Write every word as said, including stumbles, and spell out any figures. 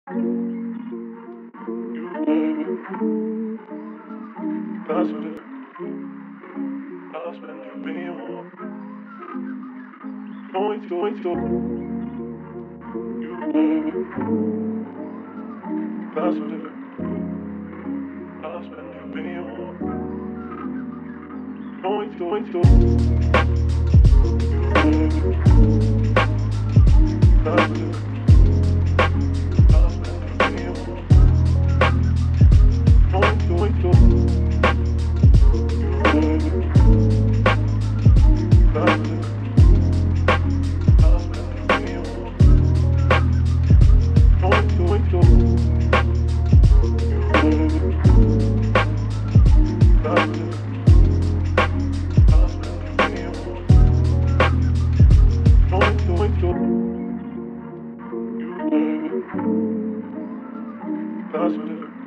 Positive, I'll spend your opinion. Going to, going to, positive, I'll spend your opinion. Going to, going to, positive, I'll spend your opinion. Going to, going to, positive. Positive.